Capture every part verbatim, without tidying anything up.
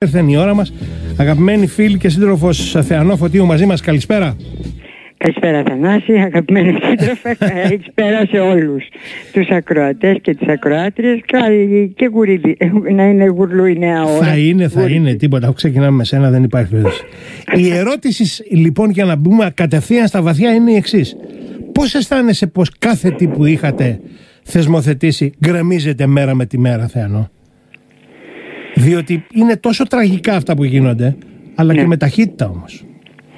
Ήρθε η ώρα μας. Αγαπημένοι φίλοι και σύντροφος Θεανό Φωτίου μαζί μας, καλησπέρα. Καλησπέρα Θανάση, αγαπημένοι σύντροφε, καλησπέρα σε όλους τους ακροατές και τις ακροάτριες. Καλή και γουρίδι, να είναι γουρλού η νέα ώρα. Θα είναι, θα γουρίδι. Είναι, τίποτα, ξεκινάμε με σένα, δεν υπάρχει περίπτωση. Η ερώτηση λοιπόν, για να μπούμε κατευθείαν στα βαθιά, είναι η εξής. Πώς αισθάνεσαι πως κάθε τι που είχατε θεσμοθετήσει γκρεμίζεται μέρα με τη μέρα, Θεανό? Διότι είναι τόσο τραγικά αυτά που γίνονται, αλλά ναι, και με ταχύτητα όμως.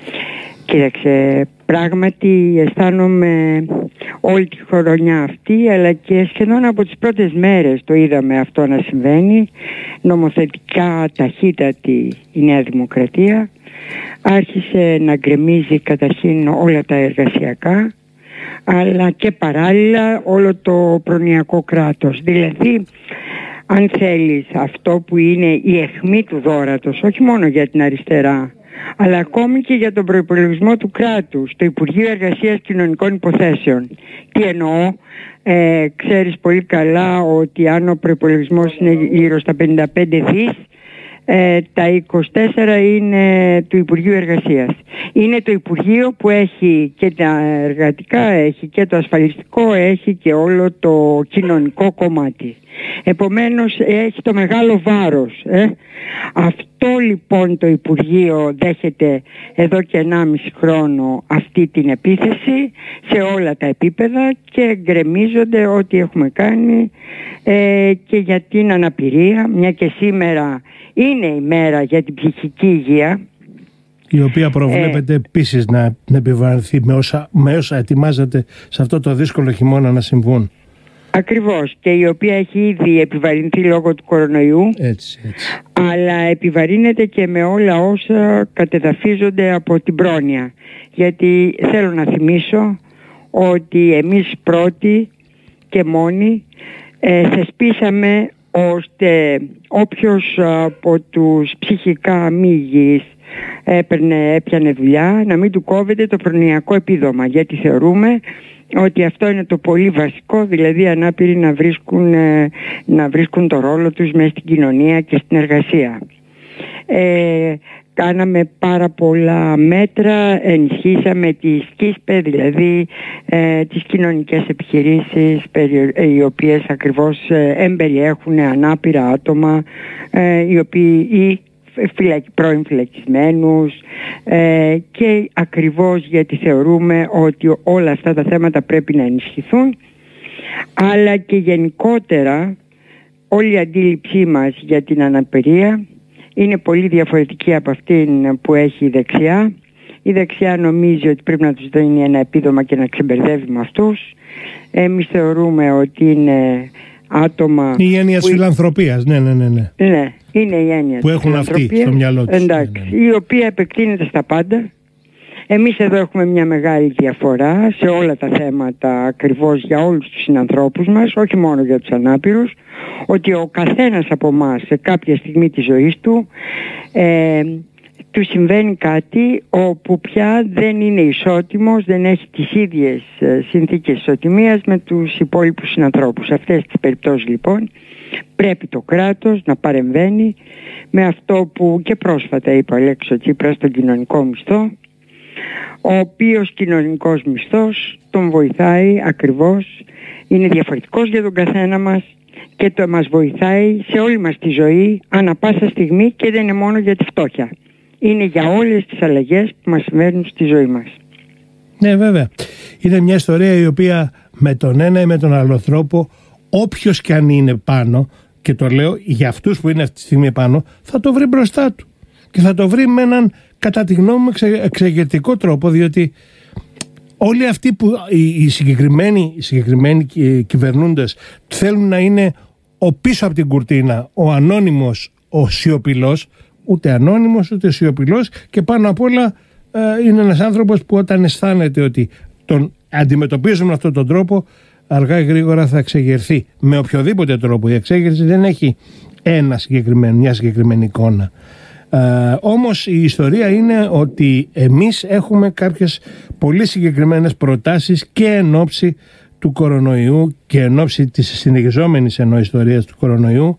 Κοίταξε, πράγματι αισθάνομαι όλη τη χρονιά αυτή, αλλά και σχεδόν από τις πρώτες μέρες το είδαμε αυτό να συμβαίνει. Νομοθετικά ταχύτατη η Νέα Δημοκρατία. Άρχισε να γκρεμίζει καταρχήν όλα τα εργασιακά, αλλά και παράλληλα όλο το προνοιακό κράτος. Δηλαδή, αν θέλεις, αυτό που είναι η αιχμή του δώρατος, όχι μόνο για την αριστερά, αλλά ακόμη και για τον προϋπολογισμό του κράτους, το Υπουργείο Εργασίας Κοινωνικών Υποθέσεων. Τι εννοώ? Ε, ξέρεις πολύ καλά ότι αν ο προϋπολογισμός είναι γύρω στα πενήντα πέντε δις, ε, τα είκοσι τέσσερα είναι του Υπουργείου Εργασίας. Είναι το Υπουργείο που έχει και τα εργατικά, έχει και το ασφαλιστικό, έχει και όλο το κοινωνικό κομμάτι. Επομένως έχει το μεγάλο βάρος. Ε. Αυτό λοιπόν το Υπουργείο δέχεται εδώ και ενάμιση χρόνο αυτή την επίθεση σε όλα τα επίπεδα και γκρεμίζονται ό,τι έχουμε κάνει ε, και για την αναπηρία, μια και σήμερα είναι η μέρα για την ψυχική υγεία, η οποία προβλέπεται ε, επίσης να, να επιβαρυνθεί με όσα, με όσα ετοιμάζεται σε αυτό το δύσκολο χειμώνα να συμβούν. Ακριβώς, και η οποία έχει ήδη επιβαρυνθεί λόγω του κορονοϊού, έτσι, έτσι. αλλά επιβαρύνεται και με όλα όσα κατεδαφίζονται από την πρόνοια. Γιατί θέλω να θυμίσω ότι εμείς πρώτοι και μόνοι ε, θεσπίσαμε ώστε όποιος από τους ψυχικά μη υγιείς έπαιρνε, έπιανε δουλειά, να μην του κόβεται το προνοιακό επίδομα, γιατί θεωρούμε ότι αυτό είναι το πολύ βασικό, δηλαδή οι ανάπηροι να βρίσκουν, να βρίσκουν το ρόλο τους μέσα στην κοινωνία και στην εργασία. Ε, κάναμε πάρα πολλά μέτρα, ενισχύσαμε τη ΣΚΙΣΠΕ, δηλαδή ε, τις κοινωνικές επιχειρήσεις, οι οποίες ακριβώς εμπεριέχουν ανάπηρα άτομα, ε, οι οποίοι ή πρώην φυλακισμένους, ε, και ακριβώς γιατί θεωρούμε ότι όλα αυτά τα θέματα πρέπει να ενισχυθούν, αλλά και γενικότερα όλη η αντίληψή μας για την αναπηρία είναι πολύ διαφορετική από αυτήν που έχει η δεξιά. Η δεξιά νομίζει ότι πρέπει να τους δίνει ένα επίδομα και να ξεμπερδεύει με αυτούς. Εμείς θεωρούμε ότι είναι άτομα... Η έννοια της φιλανθρωπίας, ναι, ναι, ναι, ναι. Ναι, είναι η έννοια που έχουν αυτοί στο μυαλό τους. Εντάξει, ναι, ναι. Η οποία επεκτείνεται στα πάντα. Εμείς εδώ έχουμε μια μεγάλη διαφορά σε όλα τα θέματα, ακριβώς για όλους τους συνανθρώπους μας, όχι μόνο για τους ανάπηρους, ότι ο καθένας από εμάς σε κάποια στιγμή της ζωής του ε, του συμβαίνει κάτι όπου πια δεν είναι ισότιμος, δεν έχει τις ίδιες συνθήκες ισοτιμίας με τους υπόλοιπους συνανθρώπους. Σε αυτές τις περιπτώσεις λοιπόν πρέπει το κράτος να παρεμβαίνει με αυτό που και πρόσφατα είπε ο Αλέξης Τσίπρας, τον κοινωνικό μισθό, ο οποίος κοινωνικός μισθός τον βοηθάει ακριβώς, είναι διαφορετικός για τον καθένα μας και το μας βοηθάει σε όλη μας τη ζωή ανά πάσα στιγμή και δεν είναι μόνο για τη φτώχεια. Είναι για όλες τις αλλαγές που μας συμβαίνουν στη ζωή μας. Ναι, βέβαια. Είναι μια ιστορία η οποία με τον ένα ή με τον άλλο τρόπο, όποιος και αν είναι πάνω, και το λέω για αυτούς που είναι αυτή τη στιγμή πάνω, θα το βρει μπροστά του. Και θα το βρει με έναν, κατά τη γνώμη μου, εξε, εξεγερτικό τρόπο, διότι όλοι αυτοί που οι, οι συγκεκριμένοι, οι συγκεκριμένοι κυβερνούντες θέλουν να είναι ο πίσω από την κουρτίνα, ο ανώνυμος, ο σιωπηλός, ούτε ανώνυμος ούτε σιωπηλός, και πάνω απ' όλα ε, είναι ένας άνθρωπος που όταν αισθάνεται ότι τον αντιμετωπίζουν με αυτόν τον τρόπο, αργά ή γρήγορα θα εξεγερθεί. Με οποιοδήποτε τρόπο η εξέγερση δεν έχει ένα συγκεκριμένο, μια συγκεκριμένη εικόνα. Ε, όμως η ιστορία είναι ότι εμείς έχουμε κάποιες πολύ συγκεκριμένες προτάσεις και εν ώψη του κορονοϊού και εν ώψη της συνεχιζόμενης ενώ ιστορίας του κορονοϊού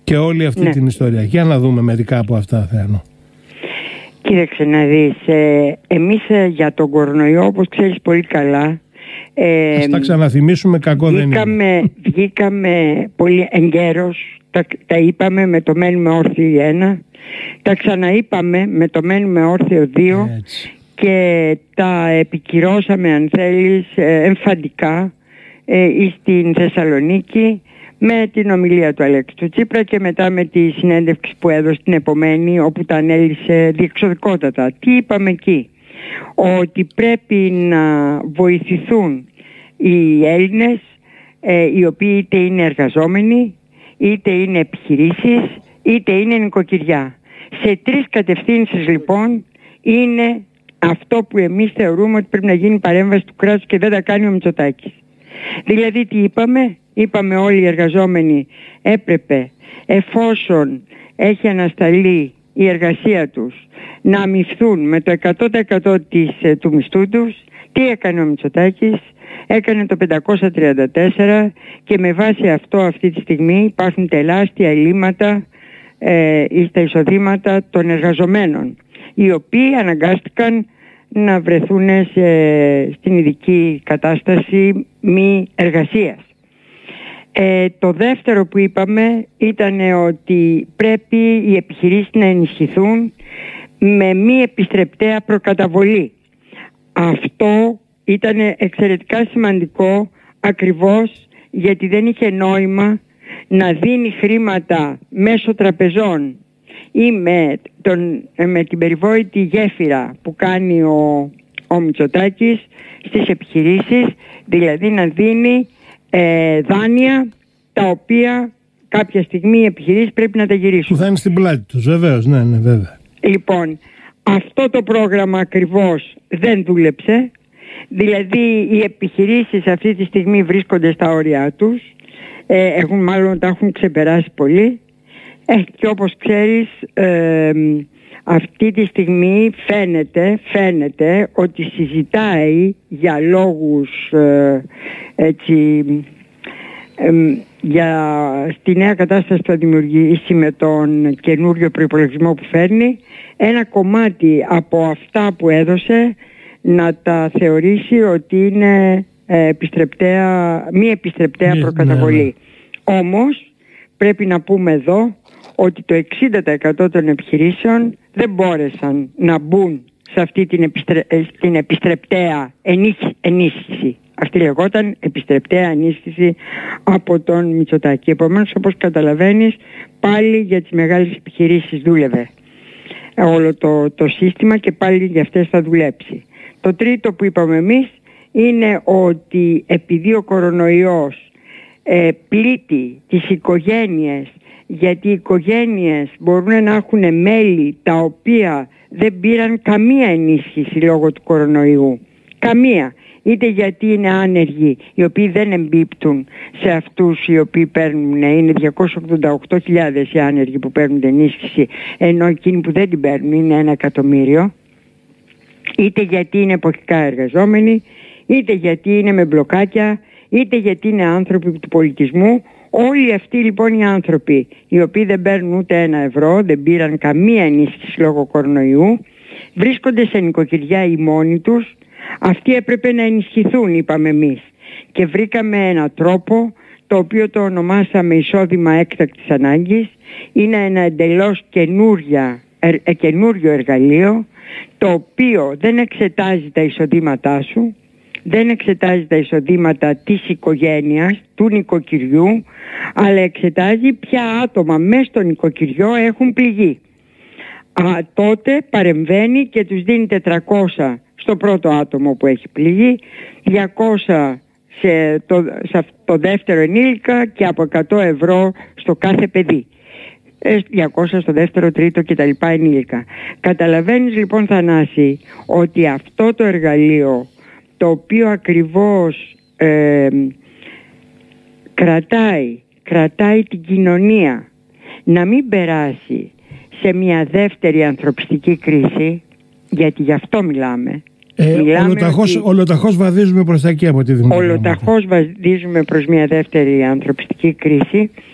και όλη αυτή ναι. την ιστορία. Για να δούμε μερικά από αυτά, Θεανό. Κοίταξε να δεις, ε, εμείς ε, για τον κορονοϊό, όπως ξέρεις πολύ καλά, ε, ας τα ξαναθυμίσουμε, κακό βγήκαμε, δεν είναι. Βγήκαμε πολύ εγκαίρος, τα, τα είπαμε με το μένουμε όρθιοι ένα, τα ξαναείπαμε με το μένουμε όρθιο δύο Έτσι. Και τα επικυρώσαμε, αν θέλεις, ε, εμφαντικά ε, στην Θεσσαλονίκη με την ομιλία του Αλέξη του Τσίπρα και μετά με τη συνέντευξη που έδωσε την επομένη, όπου τα ανέλησε διεξοδικότατα. Τι είπαμε εκεί? Ότι πρέπει να βοηθηθούν οι Έλληνες, ε, οι οποίοι είτε είναι εργαζόμενοι, είτε είναι επιχειρήσεις, είτε είναι νοικοκυριά. Σε τρεις κατευθύνσεις λοιπόν είναι αυτό που εμείς θεωρούμε ότι πρέπει να γίνει παρέμβαση του κράτους και δεν τα κάνει ο Μητσοτάκης. Δηλαδή τι είπαμε? Είπαμε όλοι οι εργαζόμενοι έπρεπε, εφόσον έχει ανασταλεί η εργασία τους, να αμοιφθούν με το εκατό τοις εκατό της, του μισθού τους. Τι έκανε ο Μητσοτάκης? Έκανε το πεντακόσια τριάντα τέσσερα και με βάση αυτό αυτή τη στιγμή υπάρχουν τεράστια ελλείμματα ε, στα εισοδήματα των εργαζομένων, οι οποίοι αναγκάστηκαν να βρεθούν σε, στην ειδική κατάσταση μη εργασίας. Ε, το δεύτερο που είπαμε ήταν ότι πρέπει οι επιχειρήσεις να ενισχυθούν με μη επιστρεπτέα προκαταβολή. Αυτό ήταν εξαιρετικά σημαντικό, ακριβώς γιατί δεν είχε νόημα να δίνει χρήματα μέσω τραπεζών ή με, τον, με την περιβόητη γέφυρα που κάνει ο, ο Μητσοτάκης στις επιχειρήσεις, δηλαδή να δίνει ε, δάνεια τα οποία κάποια στιγμή οι επιχειρήσεις πρέπει να τα γυρίσουν. Που θα είναι στην πλάτη τους, βεβαίως, ναι, ναι, βέβαια. Λοιπόν, αυτό το πρόγραμμα ακριβώς δεν δούλεψε, δηλαδή οι επιχειρήσεις αυτή τη στιγμή βρίσκονται στα όρια τους, ε, έχουν, μάλλον τα έχουν ξεπεράσει πολύ. Ε, και όπως ξέρεις, ε, αυτή τη στιγμή φαίνεται, φαίνεται ότι συζητάει για λόγους ε, έτσι, ε, για στη νέα κατάσταση που θα δημιουργήσει με τον καινούριο προϋπολογισμό που φέρνει, ένα κομμάτι από αυτά που έδωσε να τα θεωρήσει ότι είναι ε, επιστρεπτέα, μη επιστρεπτέα προκαταβολή. Ναι, ναι. Όμως πρέπει να πούμε εδώ ότι το εξήντα τοις εκατό των επιχειρήσεων δεν μπόρεσαν να μπουν σε αυτή την, επιστρε... την επιστρεπτέα ενίσχυση. Αυτή λεγόταν επιστρεπτέα ενίσχυση από τον Μητσοτάκη. Επομένως, όπως καταλαβαίνεις, πάλι για τις μεγάλες επιχειρήσεις δούλευε όλο το, το σύστημα και πάλι για αυτές θα δουλέψει. Το τρίτο που είπαμε εμείς είναι ότι επειδή ο κορονοϊός ε, πλήττει τις οικογένειες, γιατί οι οικογένειες μπορούν να έχουν μέλη τα οποία δεν πήραν καμία ενίσχυση λόγω του κορονοϊού. Καμία. Είτε γιατί είναι άνεργοι, οι οποίοι δεν εμπίπτουν σε αυτούς οι οποίοι παίρνουν, είναι διακόσιες ογδόντα οκτώ χιλιάδες οι άνεργοι που παίρνουν ενίσχυση, ενώ εκείνοι που δεν την παίρνουν είναι ένα εκατομμύριο. Είτε γιατί είναι εποχικά εργαζόμενοι, είτε γιατί είναι με μπλοκάκια, είτε γιατί είναι άνθρωποι του πολιτισμού. Όλοι αυτοί λοιπόν οι άνθρωποι, οι οποίοι δεν παίρνουν ούτε ένα ευρώ, δεν πήραν καμία ενίσχυση λόγω κορονοϊού, βρίσκονται σε νοικοκυριά οι μόνοι τους. Αυτοί έπρεπε να ενισχυθούν, είπαμε εμείς. Και βρήκαμε έναν τρόπο, το οποίο το ονομάσαμε εισόδημα έκτακτης ανάγκης. Είναι ένα εντελώς καινούρια, ε, καινούριο εργαλείο, το οποίο δεν εξετάζει τα εισοδήματά σου, δεν εξετάζει τα εισοδήματα της οικογένειας, του νοικοκυριού, αλλά εξετάζει ποια άτομα μέσα στο νοικοκυριό έχουν πληγεί. Α, τότε παρεμβαίνει και τους δίνει τετρακόσια στο πρώτο άτομο που έχει πληγεί, διακόσια σε το, σε το δεύτερο ενήλικα και από εκατό ευρώ στο κάθε παιδί. διακόσια στο δεύτερο, τρίτο κτλ. Ενήλικα. Καταλαβαίνεις λοιπόν, Θανάση, ότι αυτό το εργαλείο, το οποίο ακριβώς ε, κρατάει, κρατάει την κοινωνία να μην περάσει σε μια δεύτερη ανθρωπιστική κρίση, γιατί γι' αυτό μιλάμε. Ε, ολοταχώς, ότι... ολοταχώς βαδίζουμε προς τα εκεί από τη δημοκρατία. Ολοταχώς βαδίζουμε προς μια δεύτερη ανθρωπιστική κρίση.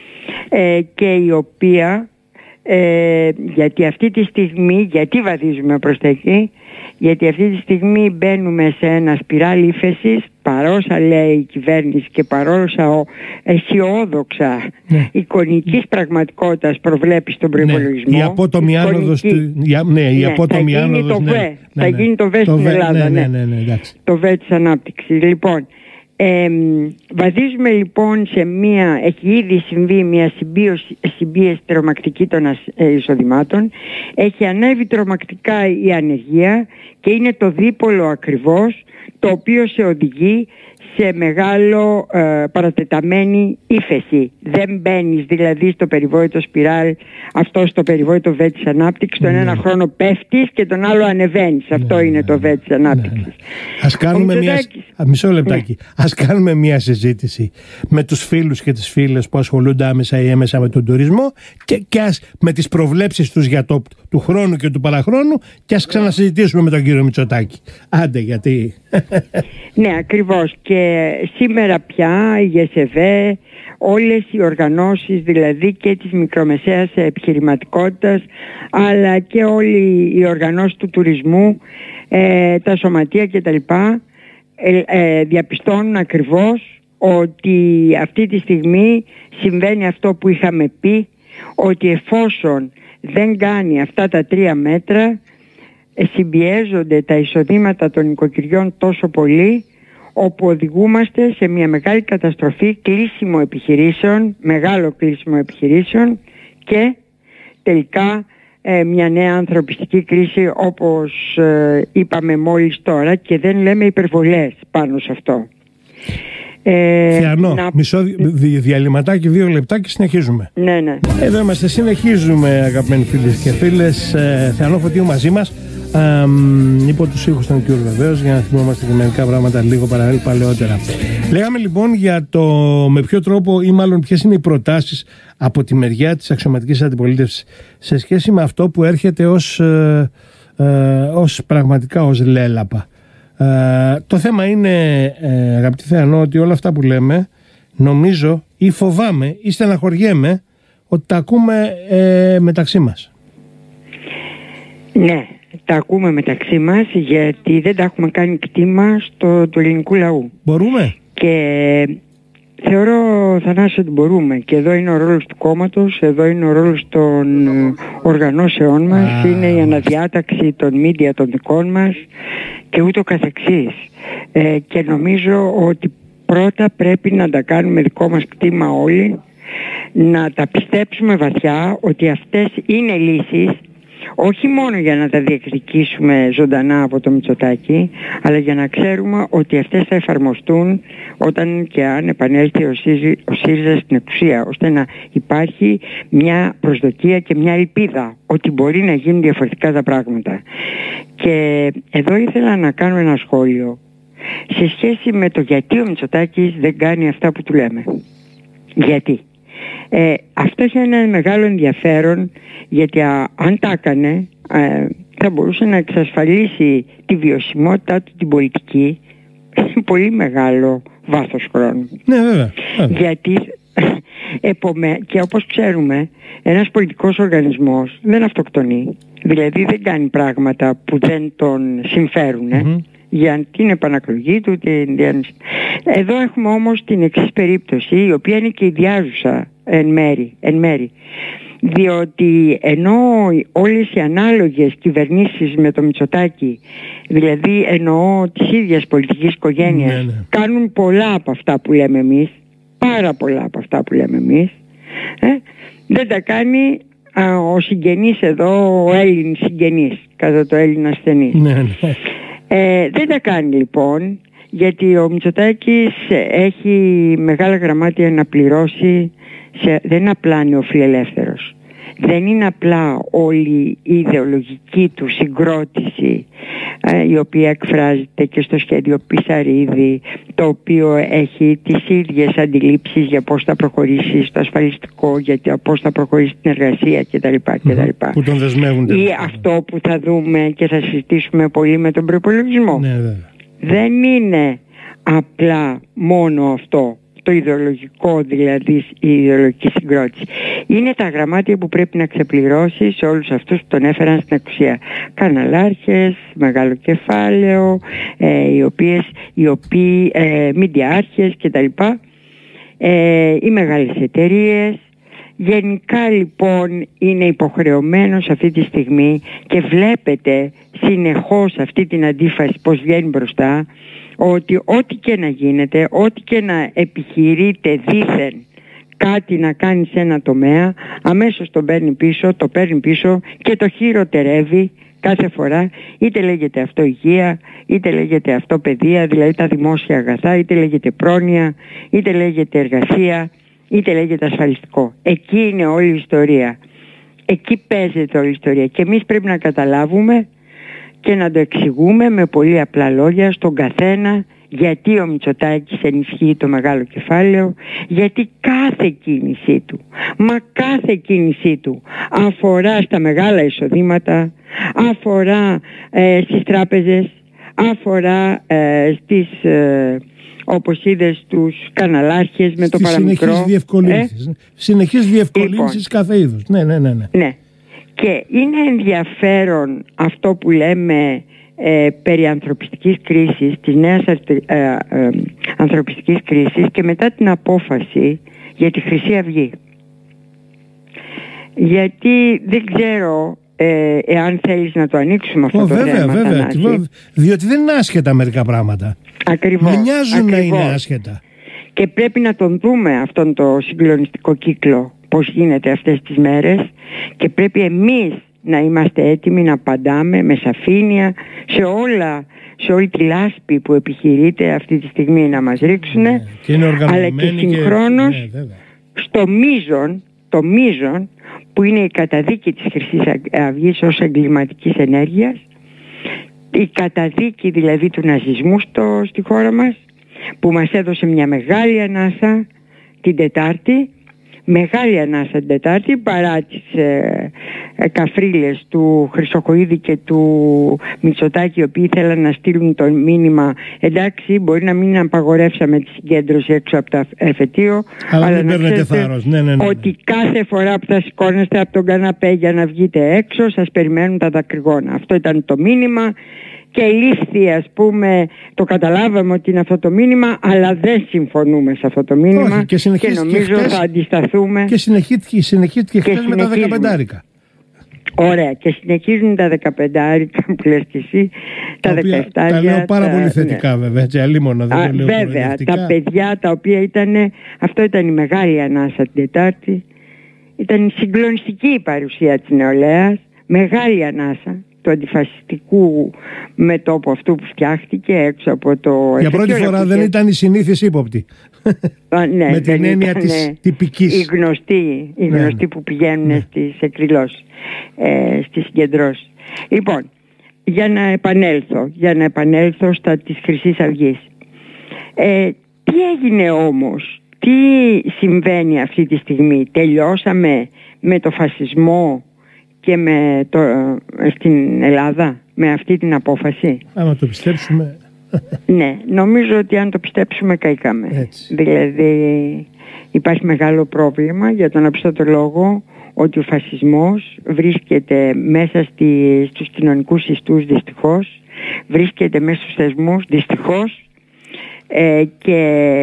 ε, και η οποία ε, γιατί αυτή τη στιγμή, γιατί βαδίζουμε προς τα εκεί, γιατί αυτή τη στιγμή μπαίνουμε σε ένα σπιράλι ύφεσης, παρόσα λέει η κυβέρνηση και παρόσα αισιόδοξα ναι. εικονικής πραγματικότητας προβλέπει στον προϋπολογισμό. Ναι, η απότομη άνοδος του, ναι, η απότομη θα γίνει άνοδος, το ναι, ΒΕ, ναι, θα ναι, γίνει το ΒΕ το στην βε, Ελλάδα, ναι, ναι, ναι, ναι, ναι, το ΒΕ της ανάπτυξης. Λοιπόν, ε, βαδίζουμε λοιπόν σε μία, έχει ήδη συμβεί μία συμπίωση, συμπίεση τρομακτική των εισοδημάτων, έχει ανέβει τρομακτικά η ανεργία και είναι το δίπολο ακριβώς το οποίο σε οδηγεί σε μεγάλο ε, παρατεταμένη ύφεση. Δεν μπαίνεις δηλαδή στο περιβόητο σπιράλ, αυτό στο περιβόητο ΒΕ της ανάπτυξης, τον ναι. ένα χρόνο πέφτεις και τον άλλο ανεβαίνεις. Ναι, αυτό είναι ναι, το ΒΕ της ανάπτυξης. Ναι, ναι. Ας κάνουμε μια... Μισό λεπτάκι. Ναι. Ας κάνουμε μια συζήτηση με τους φίλους και τις φίλες που ασχολούνται άμεσα ή έμεσα με τον τουρισμό και, και ας, με τις προβλέψεις τους για το του χρόνου και του παραχρόνου και ας ξανασυζητήσουμε με τον κύριο Μητσοτάκη. Άντε, γιατί... Ναι, ακριβώς. Και σήμερα πια η ΓΕΣΕΒΕ, όλες οι οργανώσεις δηλαδή και της μικρομεσαίας επιχειρηματικότητας, αλλά και όλοι οι οργανώσεις του τουρισμού, ε, τα σωματεία κτλ. Ε, ε, διαπιστώνουν ακριβώς ότι αυτή τη στιγμή συμβαίνει αυτό που είχαμε πει, ότι εφόσον δεν κάνει αυτά τα τρία μέτρα, συμπιέζονται τα εισοδήματα των νοικοκυριών τόσο πολύ, όπου οδηγούμαστε σε μια μεγάλη καταστροφή, κλείσιμο επιχειρήσεων, μεγάλο κλείσιμο επιχειρήσεων και τελικά ε, μια νέα ανθρωπιστική κρίση, όπως ε, είπαμε μόλις τώρα, και δεν λέμε υπερβολές πάνω σε αυτό. Ε, Θεανό, να... μισό διαλυματάκι, δύο λεπτά και συνεχίζουμε. Ναι, ναι. Εδώ είμαστε, συνεχίζουμε αγαπημένοι φίλες και φίλες. ε, Θεανό Φωτίου μαζί μας, ε, υπό τους ήχους των Κιούρ βεβαίως, για να θυμόμαστε και μερικά πράγματα λίγο παλαιότερα. Λέγαμε λοιπόν για το με ποιο τρόπο ή μάλλον ποιες είναι οι προτάσεις από τη μεριά της αξιωματικής αντιπολίτευσης σε σχέση με αυτό που έρχεται ως, ε, ε, ως πραγματικά ως λέλαπα. Uh, το θέμα είναι, ε, αγαπητοί Θεανό, ότι όλα αυτά που λέμε νομίζω ή φοβάμαι ή στεναχωριέμαι ότι τα ακούμε ε, μεταξύ μας. Ναι, τα ακούμε μεταξύ μας, γιατί δεν τα έχουμε κάνει κτήμα στο, του ελληνικού λαού. Μπορούμε. Και θεωρώ, Θανάση, ότι μπορούμε. Και εδώ είναι ο ρόλος του κόμματος, εδώ είναι ο ρόλος των οργανώσεών μας, ah. είναι η αναδιάταξη των μίντια των δικών μας και ούτω καθεξής. Ε, και νομίζω ότι πρώτα πρέπει να τα κάνουμε δικό μας κτήμα όλοι, να τα πιστέψουμε βαθιά ότι αυτές είναι λύσεις, όχι μόνο για να τα διεκδικήσουμε ζωντανά από το Μητσοτάκη, αλλά για να ξέρουμε ότι αυτές θα εφαρμοστούν όταν και αν επανέλθει ο ΣΥΡΙΖΑ στην εξουσία, ώστε να υπάρχει μια προσδοκία και μια ελπίδα ότι μπορεί να γίνουν διαφορετικά τα πράγματα. Και εδώ ήθελα να κάνω ένα σχόλιο σε σχέση με το γιατί ο Μητσοτάκης δεν κάνει αυτά που του λέμε. Γιατί? Ε, αυτό έχει ένα μεγάλο ενδιαφέρον, γιατί α, αν τα έκανε ε, θα μπορούσε να εξασφαλίσει τη βιωσιμότητά του την πολιτική σε πολύ μεγάλο βάθος χρόνου. Ναι, βέβαια, βέβαια. Γιατί επομέ, και όπως ξέρουμε, ένας πολιτικός οργανισμός δεν αυτοκτονεί, δηλαδή δεν κάνει πράγματα που δεν τον συμφέρουν mm-hmm. για την επανακλογή του. Την... Εδώ έχουμε όμως την εξής περίπτωση, η οποία είναι και ιδιάζουσα εν μέρη, εν μέρη. Διότι ενώ όλες οι ανάλογες κυβερνήσεις με το Μητσοτάκη, δηλαδή εννοώ της ίδιας πολιτικής οικογένειας, ναι, ναι. κάνουν πολλά από αυτά που λέμε εμείς, πάρα πολλά από αυτά που λέμε εμείς, ε, δεν τα κάνει α, ο συγγενής εδώ, ο Έλληνης συγγενής, κατά το Έλληνα ασθενής. Ναι, ναι. Ε, δεν τα κάνει λοιπόν, γιατί ο Μητσοτάκης έχει μεγάλα γραμμάτια να πληρώσει. Σε, δεν είναι απλά νεοφιλελεύθερος, δεν είναι απλά όλη η ιδεολογική του συγκρότηση, ε, η οποία εκφράζεται και στο σχέδιο Πισαρίδη, το οποίο έχει τις ίδιες αντιλήψεις για πώς θα προχωρήσει στο ασφαλιστικό, για πώς θα προχωρήσει στην εργασία κτλ. κτλ. Που τον δεσμεύουν. Ή αυτό που θα δούμε και θα συζητήσουμε πολύ με τον προϋπολογισμό. Ναι, βέβαια. Δεν είναι απλά μόνο αυτό. το ιδεολογικό, δηλαδή η ιδεολογική συγκρότηση. Είναι τα γραμμάτια που πρέπει να ξεπληρώσει σε όλους αυτούς που τον έφεραν στην εξουσία. Καναλάρχες, μεγάλο κεφάλαιο, ε, οι, οποίες, οι οποίοι ε, μηντιάρχες κτλ. Ε, οι μεγάλες εταιρείες. Γενικά λοιπόν είναι υποχρεωμένος αυτή τη στιγμή και βλέπετε συνεχώς αυτή την αντίφαση πως βγαίνει μπροστά, ότι ό,τι και να γίνεται, ό,τι και να επιχειρείται δήθεν κάτι να κάνει σε ένα τομέα, αμέσως το παίρνει πίσω, το παίρνει πίσω και το χειροτερεύει κάθε φορά, είτε λέγεται αυτό υγεία, είτε λέγεται αυτό παιδεία, δηλαδή τα δημόσια αγαθά, είτε λέγεται πρόνοια, είτε λέγεται εργασία, είτε λέγεται ασφαλιστικό. Εκεί είναι όλη η ιστορία. Εκεί παίζεται όλη η ιστορία. Και εμείς πρέπει να καταλάβουμε και να το εξηγούμε με πολύ απλά λόγια στον καθένα γιατί ο Μητσοτάκης ενισχύει το μεγάλο κεφάλαιο, γιατί κάθε κίνησή του, μα κάθε κίνησή του αφορά στα μεγάλα εισοδήματα, αφορά ε, στις τράπεζες, αφορά ε, στις... Ε, όπως είδες τους καναλάρχες με το παραμικρό. Συνεχείς διευκολύνσεις. Ε? Συνεχείς διευκολύνσεις λοιπόν, κάθε είδους. Ναι, ναι, ναι, ναι. Ναι. Και είναι ενδιαφέρον αυτό που λέμε ε, περί ανθρωπιστικής κρίσης, της νέας ε, ε, ε, ανθρωπιστικής κρίσης και μετά την απόφαση για τη Χρυσή Αυγή. Γιατί δεν ξέρω ε, εάν θέλεις να το ανοίξουμε αυτό oh, το βέβαια, θέμα. Βέβαια, βέβαια. Διότι δεν είναι άσχετα μερικά πράγματα. Ακριβώς. Μοιάζουν ακριβώς. να είναι άσχετα. Και πρέπει να τον δούμε αυτόν το συγκλονιστικό κύκλο πώς γίνεται αυτές τις μέρες και πρέπει εμείς να είμαστε έτοιμοι να απαντάμε με σαφήνεια σε όλα, σε όλη τη λάσπη που επιχειρείται αυτή τη στιγμή να μας ρίξουν, ναι, και αλλά και συγχρόνως και... ναι, στο μείζον, το μείζον που είναι η καταδίκη της Χρυσής Αυγής ως εγκληματικής ενέργειας, η καταδίκη δηλαδή του ναζισμού στο, στη χώρα μας, που μας έδωσε μια μεγάλη ανάσα την Τετάρτη, μεγάλη ανάσα την Τετάρτη παρά τις ε, ε, καφρίλες του Χρυσοχοΐδη και του Μητσοτάκη, οι οποίοι ήθελαν να στείλουν το μήνυμα εντάξει, μπορεί να μην απαγορεύσαμε τη συγκέντρωση έξω από το εφετείο, αλλά, αλλά να ξέρετε ναι, ναι, ναι, ναι. ότι κάθε φορά που θα σηκώνεστε από τον καναπέ για να βγείτε έξω σας περιμένουν τα δακρυγόνα. Αυτό ήταν το μήνυμα. Και λήφθη, ας πούμε, το καταλάβαμε ότι είναι αυτό το μήνυμα, αλλά δεν συμφωνούμε σε αυτό το μήνυμα. Όχι, και, και νομίζω χτες, θα αντισταθούμε. Και συνεχίστηκε, συνεχίστηκε και χθες με τα δεκαπεντάρικα. Ωραία, και συνεχίζουν τα δεκαπεντάρικα που λες και εσύ, τα, τα δεκαεπτάρικα. Τα λέω πάρα τα, πολύ θετικά, ναι. Βέβαια, έτσι, αλίμονα, δεν Α, το λέω βέβαια, τα παιδιά τα οποία ήταν, αυτό ήταν η μεγάλη ανάσα την Τετάρτη, ήταν συγκλονιστική η παρουσία της νεολαίας, μεγάλη ανάσα του αντιφασιστικού μετώπου αυτού που φτιάχτηκε έξω από το... Για πρώτη φορά δεν ήταν η συνήθις ύποπτη. Α, ναι, με την έννοια της τυπικής. Οι γνωστοί, οι γνωστοί ναι, ναι. που πηγαίνουν ναι. στις εκδηλώσεις, ε, στις συγκεντρώσεις. Λοιπόν, για να επανέλθω, για να επανέλθω στα της Χρυσής Αυγής. Ε, τι έγινε όμως, τι συμβαίνει αυτή τη στιγμή? Τελειώσαμε με το φασισμό και με το, στην Ελλάδα με αυτή την απόφαση? Άμα το πιστέψουμε... Ναι, νομίζω ότι αν το πιστέψουμε καήκαμε. Έτσι. Δηλαδή υπάρχει μεγάλο πρόβλημα για τον απλούστατο λόγο ότι ο φασισμός βρίσκεται μέσα στη, στους κοινωνικούς ιστούς δυστυχώς, βρίσκεται μέσα στους θεσμούς δυστυχώς ε, και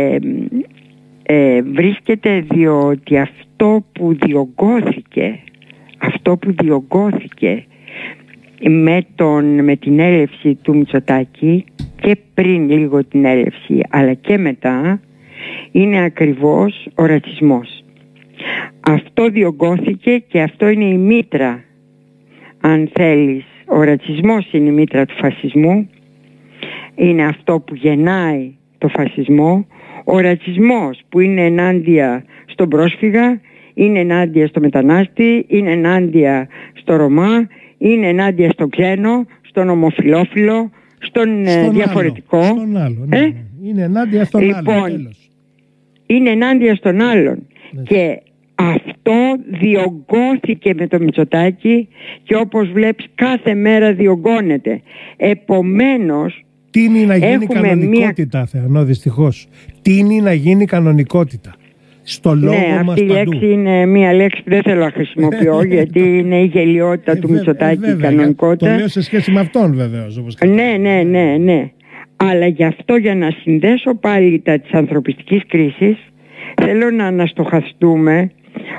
ε, βρίσκεται διότι αυτό που διωγγώθηκε αυτό που διωγγώθηκε με, τον, με την έλευση του Μητσοτάκη και πριν λίγο την έλευση αλλά και μετά είναι ακριβώς ο ρατσισμός. Αυτό διωγγώθηκε και αυτό είναι η μήτρα, αν θέλεις, ο ρατσισμός είναι η μήτρα του φασισμού, είναι αυτό που γεννάει το φασισμό. Ο ρατσισμός που είναι ενάντια στον πρόσφυγα, είναι ενάντια στο μετανάστη, είναι ενάντια στο Ρωμά, είναι ενάντια στο ξένο, στον ομοφυλόφιλο, στον, στον διαφορετικό. Άλλο, στον άλλο, ναι, ναι. Είναι ενάντια στον λοιπόν, άλλο, τέλος. Είναι ενάντια στον άλλον. Ναι. Και αυτό διωγγώθηκε με το Μητσοτάκη και όπως βλέπεις κάθε μέρα διωγγώνεται. Επομένως, Τίνει να γίνει Έχουμε κανονικότητα, μια... Θεανό, δυστυχώς. Τίνει να γίνει κανονικότητα. Στο λόγο ναι, μας αυτή η λέξη είναι μια λέξη που δεν θέλω να χρησιμοποιώ γιατί είναι η γελιότητα ε, του Μητσοτάκη, η κανονικότητα. Το λέω σε σχέση με αυτόν βεβαίως. Όπως ναι, ναι, ναι, ναι. Αλλά γι' αυτό, για να συνδέσω πάλι τα της ανθρωπιστικής κρίσης, θέλω να αναστοχαστούμε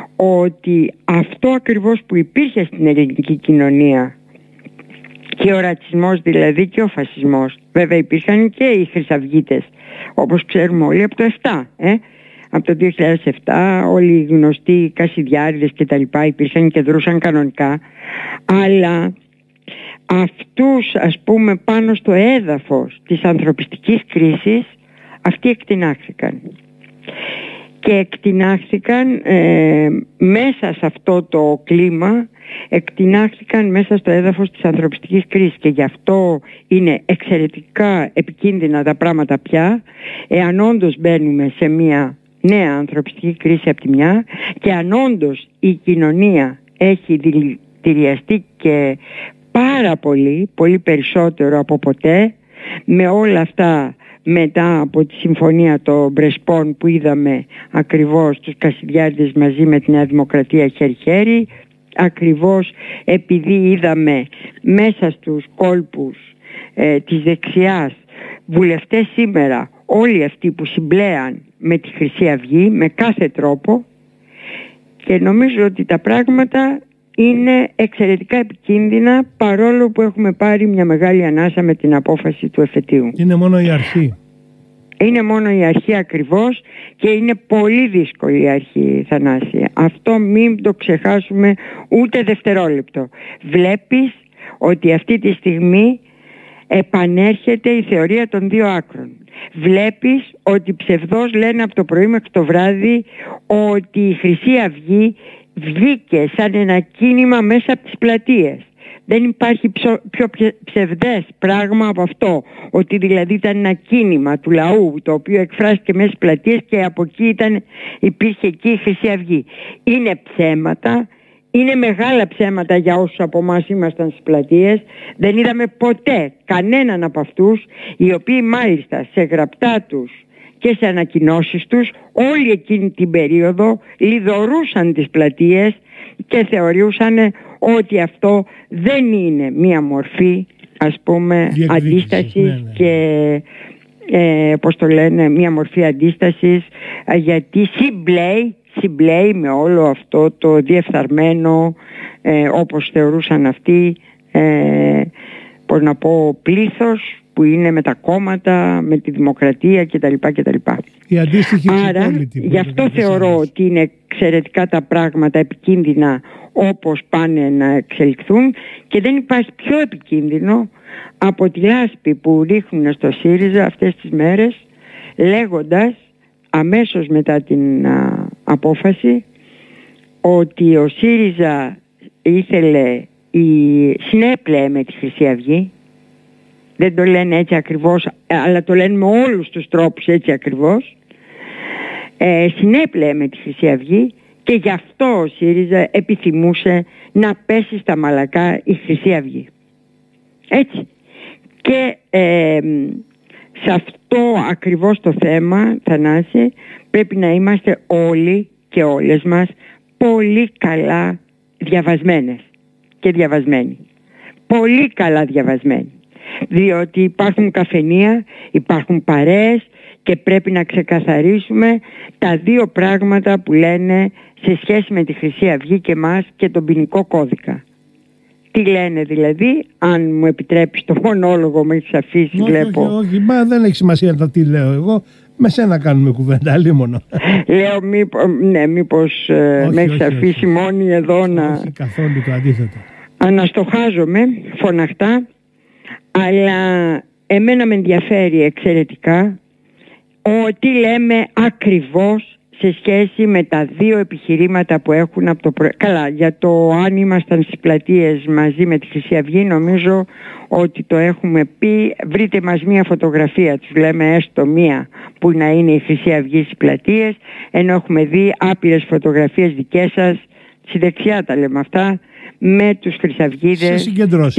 ότι αυτό ακριβώς που υπήρχε στην ελληνική κοινωνία, και ο ρατσισμός δηλαδή και ο φασισμός, βέβαια υπήρχαν και οι χρυσαυγίτες, όπως ξέρουμε όλοι, από το επτά, ε? από το δύο χιλιάδες επτά όλοι οι γνωστοί Κασιδιάρηδες και τα λοιπά υπήρχαν και δρούσαν κανονικά, αλλά αυτούς, ας πούμε, πάνω στο έδαφος της ανθρωπιστικής κρίσης, αυτοί εκτινάχθηκαν. Και εκτινάχθηκαν ε, μέσα σε αυτό το κλίμα, εκτινάχθηκαν μέσα στο έδαφος της ανθρωπιστικής κρίσης, και γι' αυτό είναι εξαιρετικά επικίνδυνα τα πράγματα πια, εάν όντως μπαίνουμε σε μια νέα ανθρωπιστική κρίση από τη μια, και αν όντως η κοινωνία έχει δηλητηριαστεί και πάρα πολύ, πολύ περισσότερο από ποτέ, με όλα αυτά μετά από τη συμφωνία των Μπρεσπών που είδαμε ακριβώς τους Κασιδιάρηδες μαζί με τη Νέα Δημοκρατία χέρι-χέρι, ακριβώς επειδή είδαμε μέσα στους κόλπους ε, της δεξιάς βουλευτές σήμερα, όλοι αυτοί που συμπλέαν με τη Χρυσή Αυγή με κάθε τρόπο, και νομίζω ότι τα πράγματα είναι εξαιρετικά επικίνδυνα, παρόλο που έχουμε πάρει μια μεγάλη ανάσα με την απόφαση του εφετείου. Είναι μόνο η αρχή. Είναι μόνο η αρχή ακριβώς, και είναι πολύ δύσκολη η αρχή, Θανάση. Αυτό μην το ξεχάσουμε ούτε δευτερόλεπτο. Βλέπεις ότι αυτή τη στιγμή επανέρχεται η θεωρία των δύο άκρων. Βλέπεις ότι ψευδώς λένε από το πρωί μέχρι το βράδυ ότι η Χρυσή Αυγή βγήκε σαν ένα κίνημα μέσα από τις πλατείες. Δεν υπάρχει πιο ψευδές πράγμα από αυτό, ότι δηλαδή ήταν ένα κίνημα του λαού το οποίο εκφράστηκε μέσα στις πλατείες και από εκεί ήταν, υπήρχε εκεί η Χρυσή Αυγή. Είναι ψέματα, είναι μεγάλα ψέματα για όσους από εμάς ήμασταν στις πλατείες. Δεν είδαμε ποτέ κανέναν από αυτούς, οι οποίοι μάλιστα σε γραπτά τους και σε ανακοινώσεις τους όλη εκείνη την περίοδο λιδωρούσαν τις πλατείες και θεωρούσαν ότι αυτό δεν είναι μία μορφή, ας πούμε, αντίστασης, ναι, ναι. και ε, πώς το λένε, μία μορφή αντίστασης, γιατί συμπλέει, συμπλέει με όλο αυτό το διεφθαρμένο, ε, όπως θεωρούσαν αυτοί, ε, πώς να πω, πλήθος που είναι με τα κόμματα, με τη δημοκρατία κτλ. κτλ. Η αντίστοιχη Άρα, υπόλοιτη, γι' αυτό θεωρώ ότι είναι εξαιρετικά τα πράγματα επικίνδυνα όπως πάνε να εξελιχθούν, και δεν υπάρχει πιο επικίνδυνο από τη λάσπη που ρίχνουν στο ΣΥΡΙΖΑ αυτές τις μέρες, λέγοντας αμέσως μετά την α, απόφαση ότι ο ΣΥΡΙΖΑ ήθελε, η, συνέπλεε με τη Χρυσή Αυγή. Δεν το λένε έτσι ακριβώς, αλλά το λένε με όλους τους τρόπους έτσι ακριβώς. Ε, συνέπλεε με τη Χρυσή Αυγή, και γι' αυτό ο ΣΥΡΙΖΑ επιθυμούσε να πέσει στα μαλακά η Χρυσή Αυγή. Έτσι. Και ε, σε αυτό ακριβώς το θέμα, Θανάση, πρέπει να είμαστε όλοι και όλες μας πολύ καλά διαβασμένες και διαβασμένοι. Πολύ καλά διαβασμένοι. Διότι υπάρχουν καφενεία, υπάρχουν παρέες, και πρέπει να ξεκαθαρίσουμε τα δύο πράγματα που λένε σε σχέση με τη Χρυσή Αυγή και μας και τον ποινικό κώδικα. Τι λένε δηλαδή, αν μου επιτρέπεις το μονόλογο με έχεις αφήσει, όχι, βλέπω. Όχι, όχι, μα δεν έχει σημασία το τι λέω εγώ. Με σένα κάνουμε κουβέντα, λίμωνο. Λέω μήπως, ναι, μήπως όχι, με έχεις αφήσει όχι. μόνη εδώ να... Όχι καθόλου, το αντίθετο. Αναστοχάζομαι φωναχτά, αλλά εμένα με ενδιαφέρει εξαιρετικά ότι λέμε ακριβώς σε σχέση με τα δύο επιχειρήματα που έχουν από το προ... Καλά, για το αν ήμασταν στις πλατείες μαζί με τη Χρυσή Αυγή, νομίζω ότι το έχουμε πει. Βρείτε μας μία φωτογραφία, τους λέμε έστω μία, που να είναι η Χρυσή Αυγή στις πλατείες, ενώ έχουμε δει άπειρες φωτογραφίες δικές σας, στη δεξιά τα λέμε αυτά, με τους χρυσαυγίδες σε συγκεντρώσεις.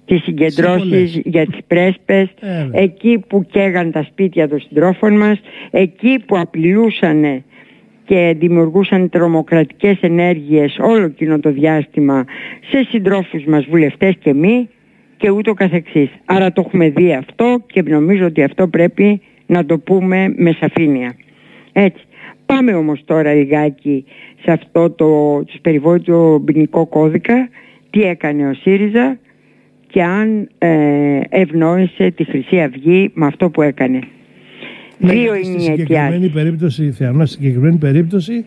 τις συγκεντρώσεις για τις πρέσπες, ε, εκεί που καίγαν τα σπίτια των συντρόφων μας, εκεί που απειλούσαν και δημιουργούσαν τρομοκρατικές ενέργειες όλο εκείνο το διάστημα σε συντρόφους μας, βουλευτές και μη, και ούτω καθεξής. Άρα το έχουμε δει αυτό και νομίζω ότι αυτό πρέπει να το πούμε με σαφήνεια. Έτσι. Πάμε όμως τώρα λιγάκι σε αυτό το περιβόητο ποινικό κώδικα, τι έκανε ο ΣΥΡΙΖΑ και αν ε, ευνόησε τη Χρυσή Αυγή με αυτό που έκανε. Ναι, Δύο είναι οι αιτιάσεις. Περίπτωση, Θεανό, στη συγκεκριμένη περίπτωση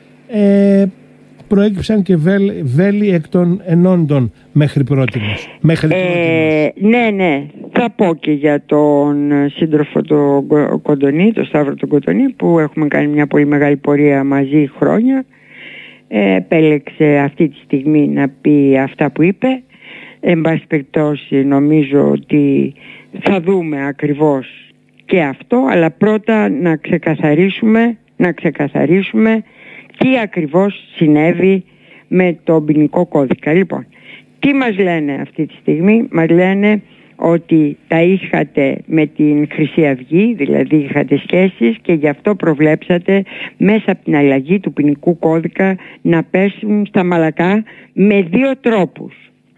ε, προέκυψαν και βέλ, βέλη εκ των ενόντων μέχρι πρότινος. Μέχρι ε, ναι, ναι. Θα πω και για τον σύντροφο τον Κοντονή, τον Σταύρο τον Κοντονή, που έχουμε κάνει μια πολύ μεγάλη πορεία μαζί χρόνια. Ε, επέλεξε αυτή τη στιγμή να πει αυτά που είπε. Εν πάση περιπτώσει νομίζω ότι θα δούμε ακριβώς και αυτό, αλλά πρώτα να ξεκαθαρίσουμε, να ξεκαθαρίσουμε τι ακριβώς συνέβη με το ποινικό κώδικα. Λοιπόν, τι μας λένε αυτή τη στιγμή? Μας λένε ότι τα είχατε με την Χρυσή Αυγή, δηλαδή είχατε σχέσεις και γι' αυτό προβλέψατε μέσα από την αλλαγή του ποινικού κώδικα να πέσουν στα μαλακά με δύο τρόπους.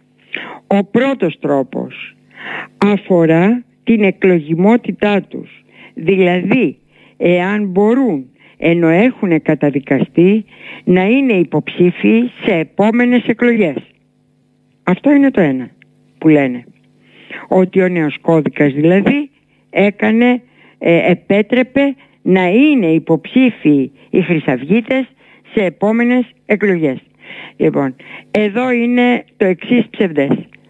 Ο πρώτος τρόπος αφορά την εκλογιμότητά τους, δηλαδή εάν μπορούν, ενώ έχουν καταδικαστεί, να είναι υποψήφιοι σε επόμενες εκλογές. Αυτό είναι το ένα που λένε. Ότι ο νέος κώδικας δηλαδή έκανε, ε, επέτρεπε να είναι υποψήφιοι οι χρυσαυγίτες σε επόμενες εκλογές. Λοιπόν, εδώ είναι το εξής ψευδές.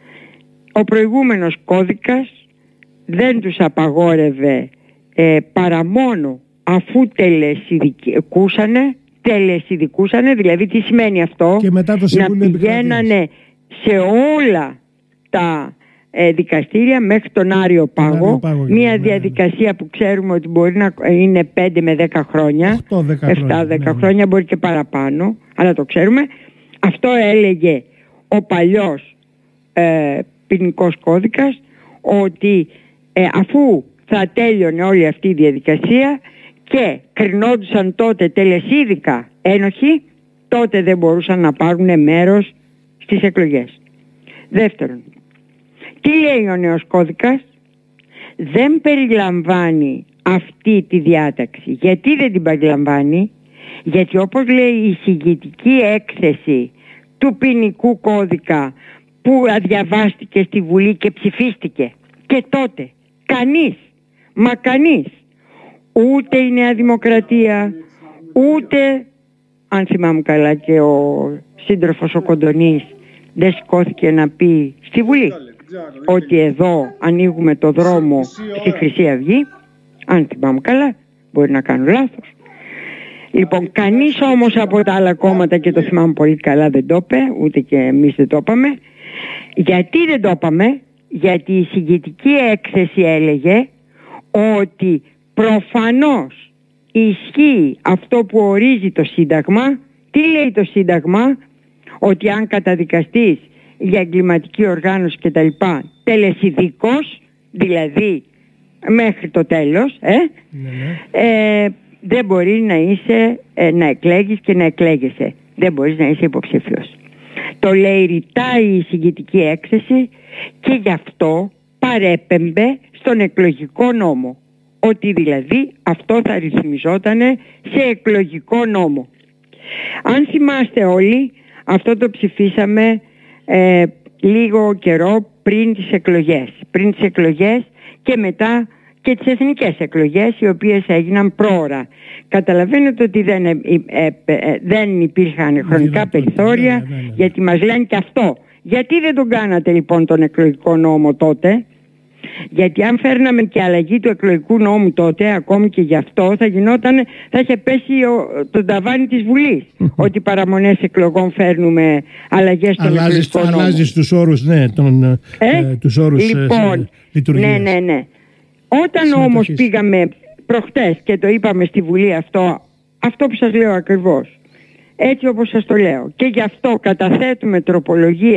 Ο προηγούμενος κώδικας δεν τους απαγόρευε ε, παρά μόνο αφού τελεσιδικούσανε, τελεσιδικούσανε, δηλαδή τι σημαίνει αυτό? Και μετά το να πηγαίνανε σε όλα τα ε, δικαστήρια μέχρι τον Άριο Πάγο, Πάγο μια ναι, διαδικασία ναι. που ξέρουμε ότι μπορεί να είναι πέντε με δέκα χρόνια, επτά δέκα ναι, χρόνια, ναι. μπορεί και παραπάνω, αλλά το ξέρουμε. Αυτό έλεγε ο παλιός ε, ποινικός κώδικας, ότι ε, αφού θα τέλειωνε όλη αυτή η διαδικασία και κρινόντουσαν τότε τελεσίδικα ένοχοι, τότε δεν μπορούσαν να πάρουν μέρος στις εκλογές. Δεύτερον, τι λέει ο νέος κώδικας? Δεν περιλαμβάνει αυτή τη διάταξη. Γιατί δεν την περιλαμβάνει? Γιατί όπως λέει η εισηγητική έκθεση του ποινικού κώδικα που αδιαβάστηκε στη Βουλή και ψηφίστηκε, και τότε κανείς, μα κανείς, ούτε η Νέα Δημοκρατία, ούτε, αν θυμάμαι καλά, και ο σύντροφος ο Κοντονής δεν σηκώθηκε να πει στη Βουλή ότι εδώ ανοίγουμε το δρόμο στη Χρυσή Αυγή. Αν θυμάμαι καλά, μπορεί να κάνω λάθος. Λοιπόν, κανείς όμως από τα άλλα κόμματα, και το θυμάμαι πολύ καλά, δεν το είπε, ούτε και εμείς δεν το είπαμε. Γιατί δεν το είπαμε? Γιατί η εισηγητική έκθεση έλεγε ότι προφανώς ισχύει αυτό που ορίζει το Σύνταγμα. Τι λέει το Σύνταγμα? Ότι αν καταδικαστείς για εγκληματική οργάνωση και τα λοιπά, τελεσιδικός, δηλαδή μέχρι το τέλος, ε, ναι, ναι. Ε, δεν μπορεί να είσαι, ε, να εκλέγεις και να εκλέγεσαι. Δεν μπορείς να είσαι υποψήφιος. Το λέει ρητά η εισηγητική έκθεση και γι' αυτό παρέπεμπε στον εκλογικό νόμο. Ότι δηλαδή αυτό θα ρυθμιζόταν σε εκλογικό νόμο. Αν θυμάστε όλοι, αυτό το ψηφίσαμε ε, λίγο καιρό πριν τις εκλογές. Πριν τις εκλογές και μετά και τις εθνικές εκλογές, οι οποίες έγιναν πρόωρα. Καταλαβαίνετε ότι δεν, ε, ε, ε, δεν υπήρχαν χρονικά περιθώρια, ναι, ναι, ναι. γιατί μας λένε και αυτό. Γιατί δεν τον κάνατε λοιπόν τον εκλογικό νόμο τότε? Γιατί αν φέρναμε και αλλαγή του εκλογικού νόμου τότε, ακόμη και γι' αυτό θα γινόταν, θα είχε πέσει ο, το ταβάνι της Βουλής. Ότι παραμονές εκλογών φέρνουμε αλλαγές στον αλλάζεις, εκλογικό νόμο. Αλλάζεις τους όρους, ναι, τον, ε? Ε, τους όρους λοιπόν, ε, λειτουργίας. Ναι, ναι, ναι. Όταν όμως πήγαμε προχτές και το είπαμε στη Βουλή αυτό, αυτό που σας λέω ακριβώς, έτσι όπως σας το λέω, και γι' αυτό καταθέτουμε τροπολογία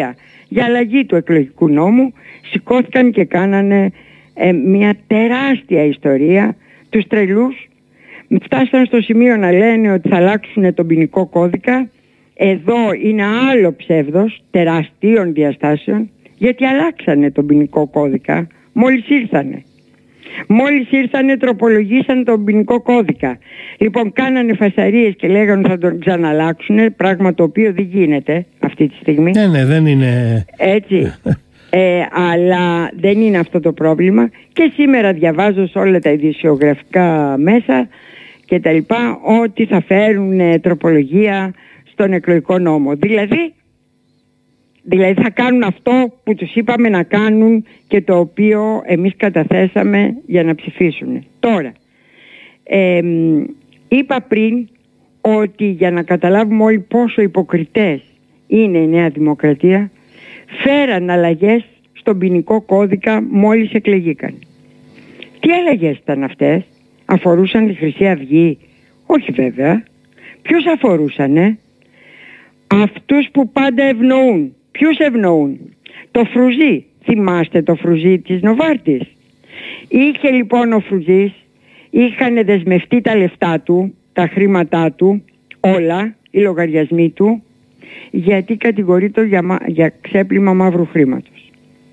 για αλλαγή του εκλογικού νόμου, σηκώθηκαν και κάνανε ε, μια τεράστια ιστορία, τους τρελούς. Φτάσαν στο σημείο να λένε ότι θα αλλάξουν τον ποινικό κώδικα. Εδώ είναι άλλο ψεύδος τεραστίων διαστάσεων, γιατί αλλάξανε τον ποινικό κώδικα μόλις ήρθανε. Μόλις ήρθανε τροπολογήσαν τον ποινικό κώδικα. Λοιπόν, κάνανε φασαρίες και λέγανε θα τον ξαναλλάξουν, πράγμα το οποίο δεν γίνεται αυτή τη στιγμή. Ναι, ναι, δεν είναι... Έτσι. ε, αλλά δεν είναι αυτό το πρόβλημα. Και σήμερα διαβάζω σε όλα τα ειδησιογραφικά μέσα και τα λοιπά ότι θα φέρουν ε, τροπολογία στον εκλογικό νόμο. Δηλαδή, δηλαδή θα κάνουν αυτό που τους είπαμε να κάνουν και το οποίο εμείς καταθέσαμε για να ψηφίσουν. Τώρα, ε, είπα πριν ότι για να καταλάβουμε όλοι πόσο υποκριτές είναι η Νέα Δημοκρατία, φέραν αλλαγές στον ποινικό κώδικα μόλις εκλεγήκαν. Τι αλλαγές ήταν αυτές? Αφορούσαν τη Χρυσή Αυγή? Όχι βέβαια. Ποιους αφορούσανε? Αυτούς που πάντα ευνοούν. Ποιους ευνοούν? Το Φρουζί. Θυμάστε το Φρουζί της Νοβάρτης? Είχε λοιπόν ο Φρουζής, είχαν δεσμευτεί τα λεφτά του, τα χρήματά του, όλα, οι λογαριασμοί του, γιατί κατηγορείται για, για ξέπλυμα μαύρου χρήματος.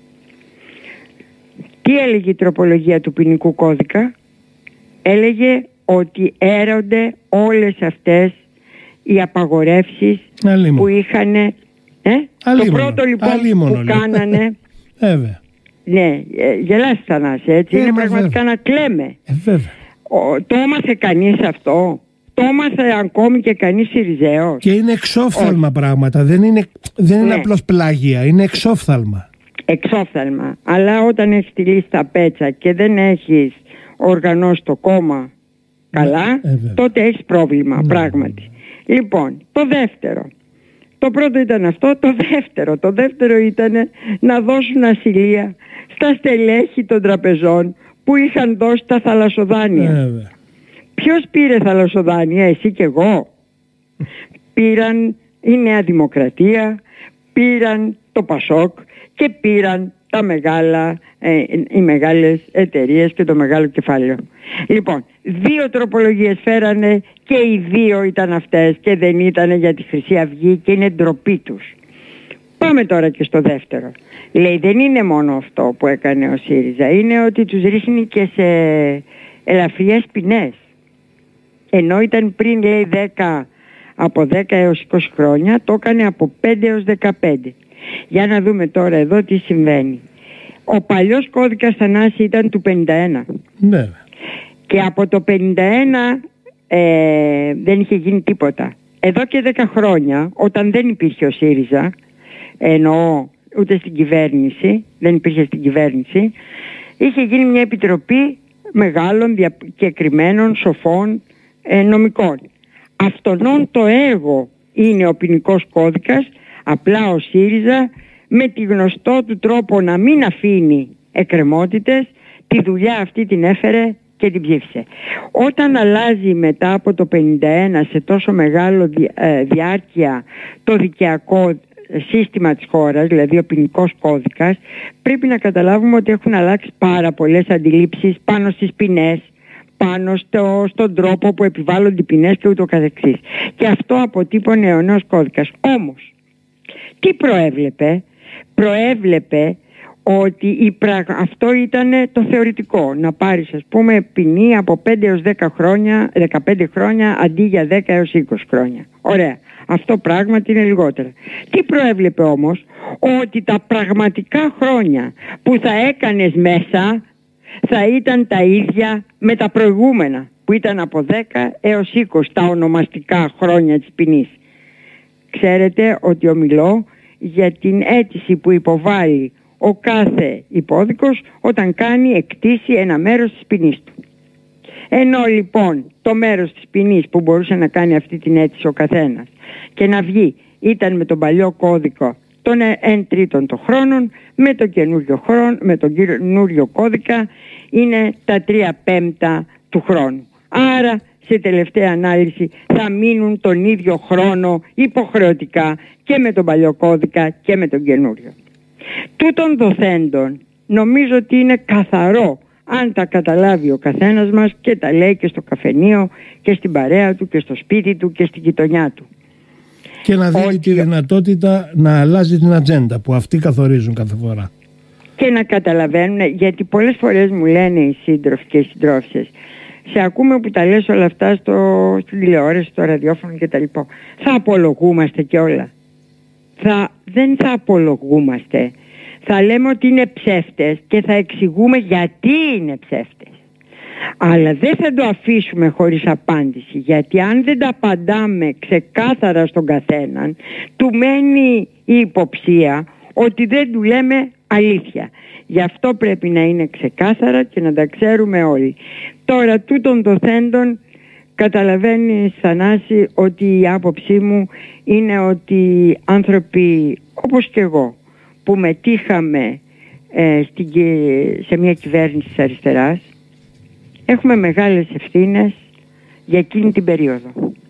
Τι έλεγε η τροπολογία του ποινικού κώδικα? Έλεγε ότι έρονται όλες αυτές οι απαγορεύσεις Αλίμον. που είχαν... Ε? Το πρώτο λοιπόν Αλίμονο, που λέει. κάνανε... Βέβαια. Ναι, ε, γελάς Θανάση, έτσι. Ε, είναι πραγματικά βέβαια. να κλαίμε. Ε, βέβαια. Ο, το έμαθε κανείς αυτό? Το έμαθε ακόμη και κανείς Συριζέος? Και είναι εξόφθαλμα Ο... πράγματα. Δεν είναι, δεν είναι ναι. απλώς πλάγια. Είναι εξόφθαλμα. Εξόφθαλμα. Αλλά όταν έχεις τη λίστα πέτσα και δεν έχεις οργανώσει το κόμμα καλά, ε, τότε έχεις πρόβλημα, ναι. πράγματι. Λοιπόν, το δεύτερο. Το πρώτο ήταν αυτό, το δεύτερο. Το δεύτερο ήταν να δώσουν ασυλία στα στελέχη των τραπεζών που είχαν δώσει τα θαλασσοδάνεια. Ε, Ποιος πήρε θαλασσοδάνεια? Εσύ και εγώ? Πήραν η Νέα Δημοκρατία, πήραν το Πασόκ και πήραν τα μεγάλα, ε, οι μεγάλες εταιρείες και το μεγάλο κεφάλαιο. Λοιπόν, δύο τροπολογίες φέρανε και οι δύο ήταν αυτές και δεν ήταν για τη Χρυσή Αυγή και είναι ντροπή τους. Πάμε τώρα και στο δεύτερο. Λέει, δεν είναι μόνο αυτό που έκανε ο ΣΥΡΙΖΑ, είναι ότι τους ρίχνει και σε ελαφριές ποινές. Ενώ ήταν πριν, λέει, δέκα, από δέκα έως είκοσι χρόνια, το έκανε από πέντε έως δεκαπέντε. Για να δούμε τώρα εδώ τι συμβαίνει. Ο παλιός κώδικας Θανάση ήταν του πενήντα ένα. Ναι. Και από το πενήντα ένα ε, δεν είχε γίνει τίποτα. Εδώ και δέκα χρόνια, όταν δεν υπήρχε ο ΣΥΡΙΖΑ, εννοώ ούτε στην κυβέρνηση, δεν υπήρχε στην κυβέρνηση, είχε γίνει μια επιτροπή μεγάλων διακεκριμένων σοφών ε, νομικών. Αυτόν το έργο είναι ο ποινικός κώδικας, απλά ο ΣΥΡΙΖΑ με τη γνωστό του τρόπο να μην αφήνει εκκρεμότητες, τη δουλειά αυτή την έφερε και την ψήφισε. Όταν αλλάζει μετά από το πενήντα ένα σε τόσο μεγάλο δι, ε, διάρκεια το δικαιακό σύστημα της χώρας, δηλαδή ο ποινικός κώδικας, πρέπει να καταλάβουμε ότι έχουν αλλάξει πάρα πολλές αντιλήψεις πάνω στις ποινές, πάνω στο, στον τρόπο που επιβάλλονται οι ποινές και ούτω καθεξής. Και αυτό αποτύπωνε ο νέος κώδικας. Όμως, τι προέβλεπε? Προέβλεπε ότι η πραγ... αυτό ήταν το θεωρητικό. Να πάρεις, ας πούμε, ποινή από πέντε έως δέκα χρόνια, δεκαπέντε χρόνια αντί για δέκα έως είκοσι χρόνια. Ωραία. Αυτό πράγματι είναι λιγότερα. Τι προέβλεπε όμως? Ότι τα πραγματικά χρόνια που θα έκανες μέσα θα ήταν τα ίδια με τα προηγούμενα, που ήταν από δέκα έως είκοσι τα ονομαστικά χρόνια της ποινής. Ξέρετε ότι ομιλώ για την αίτηση που υποβάλλει ο κάθε υπόδικος όταν κάνει εκτίσει ένα μέρος της ποινής του. Ενώ λοιπόν το μέρος της ποινής που μπορούσε να κάνει αυτή την αίτηση ο καθένας και να βγει ήταν με τον παλιό κώδικο των εν τρίτων των χρόνων, με τον καινούριο, χρόνο, με τον καινούριο κώδικα είναι τα τρία πέμπτα του χρόνου. Άρα σε τελευταία ανάλυση θα μείνουν τον ίδιο χρόνο υποχρεωτικά και με τον παλιό κώδικα και με τον καινούριο. Τούτων δοθέντων νομίζω ότι είναι καθαρό αν τα καταλάβει ο καθένας μας και τα λέει και στο καφενείο και στην παρέα του και στο σπίτι του και στην γειτονιά του. Και να δίνει ότι... τη δυνατότητα να αλλάζει την ατζέντα που αυτοί καθορίζουν κάθε φορά. Και να καταλαβαίνουν, γιατί πολλές φορές μου λένε οι σύντροφοι και οι συντρόφισσες, σε ακούμε που τα λες όλα αυτά στο, στην τηλεόραση, στο ραδιόφωνο και τα λοιπά. Θα απολογούμαστε και όλα. Θα, δεν θα απολογούμαστε. Θα λέμε ότι είναι ψεύτες και θα εξηγούμε γιατί είναι ψεύτες. Αλλά δεν θα το αφήσουμε χωρίς απάντηση, γιατί αν δεν τα απαντάμε ξεκάθαρα στον καθέναν, του μένει η υποψία ότι δεν του λέμε αλήθεια. Γι' αυτό πρέπει να είναι ξεκάθαρα και να τα ξέρουμε όλοι. Τώρα τούτων δοθέντων καταλαβαίνεις, Θανάση, ότι η άποψή μου είναι ότι άνθρωποι όπως και εγώ που μετήχαμε ε, στην, σε μια κυβέρνηση της αριστεράς έχουμε μεγάλες ευθύνες για εκείνη την περίοδο.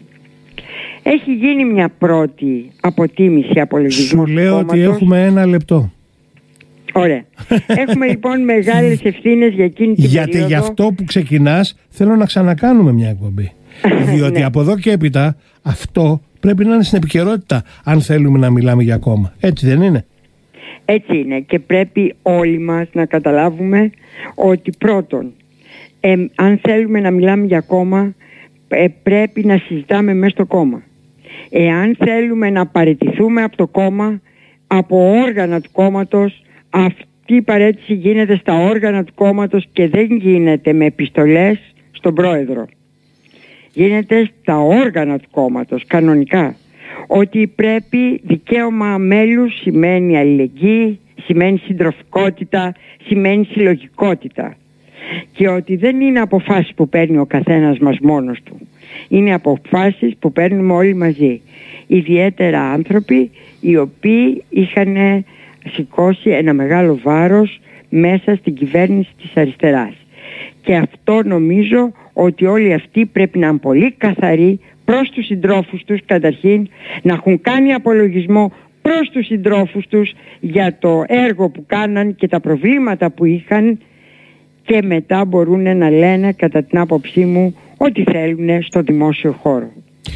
Έχει γίνει μια πρώτη αποτίμηση, απολογισμό. Σου λέω ότι έχουμε ένα λεπτό. Ωραία. Έχουμε λοιπόν μεγάλες ευθύνες για εκείνη την Γιατί περίοδο. Γιατί γι' αυτό που ξεκινάς θέλω να ξανακάνουμε μια εκπομπή. Διότι ναι. από εδώ και έπειτα αυτό πρέπει να είναι στην επικαιρότητα αν θέλουμε να μιλάμε για κόμμα. Έτσι δεν είναι? Έτσι είναι, και πρέπει όλοι μας να καταλάβουμε ότι πρώτον, ε, αν θέλουμε να μιλάμε για κόμμα, ε, πρέπει να συζητάμε μέσα στο κόμμα. Εάν θέλουμε να παραιτηθούμε από το κόμμα, από όργανα του κόμματος, αυτή η παραίτηση γίνεται στα όργανα του κόμματος και δεν γίνεται με επιστολές στον πρόεδρο. Γίνεται στα όργανα του κόμματος, κανονικά. Ότι πρέπει δικαίωμα μέλους σημαίνει αλληλεγγύη, σημαίνει συντροφικότητα, σημαίνει συλλογικότητα. Και ότι δεν είναι αποφάσεις που παίρνει ο καθένας μας μόνος του. Είναι αποφάσεις που παίρνουμε όλοι μαζί. Ιδιαίτερα άνθρωποι οι οποίοι είχαν σηκώσει ένα μεγάλο βάρος μέσα στην κυβέρνηση της αριστεράς. Και αυτό νομίζω ότι όλοι αυτοί πρέπει να είναι πολύ καθαροί προς τους συντρόφους τους, καταρχήν να έχουν κάνει απολογισμό προς τους συντρόφους τους για το έργο που κάναν και τα προβλήματα που είχαν, και μετά μπορούν να λένε, κατά την άποψή μου, ό,τι θέλουν στο δημόσιο χώρο.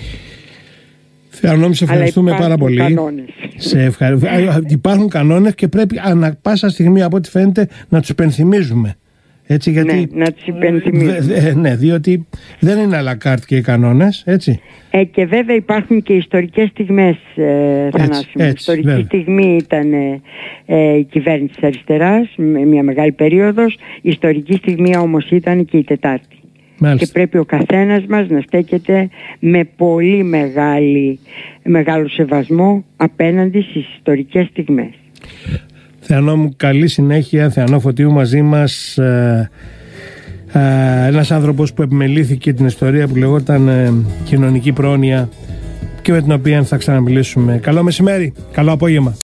Θεανόμη, σε ευχαριστούμε πάρα πολύ. Κανόνες. Σε ευχαρι... Υπάρχουν κανόνες και πρέπει ανά πάσα στιγμή, από ό,τι φαίνεται, να τους υπενθυμίζουμε. Έτσι, γιατί... Ναι, να τους υπενθυμίζουμε. Δε, ναι, διότι δεν είναι à la carte και οι κανόνες, έτσι. Ε, και βέβαια υπάρχουν και ιστορικές στιγμές, ε, Θανάση μου. Ιστορική βέβαια. Στιγμή ήταν ε, η κυβέρνηση της αριστεράς, με μια μεγάλη περίοδος. Η ιστορική στιγμή όμως ήταν και η Τετάρτη. Μάλιστα. Και πρέπει ο καθένας μας να στέκεται με πολύ μεγάλη, μεγάλο σεβασμό απέναντι στις ιστορικές στιγμές. Θεανό μου, καλή συνέχεια. Θεανό Φωτίου, μαζί μας ε, ε, ένας άνθρωπος που επιμελήθηκε την ιστορία που λεγόταν ε, κοινωνική πρόνοια και με την οποία θα ξαναμιλήσουμε. Καλό μεσημέρι, καλό απόγευμα.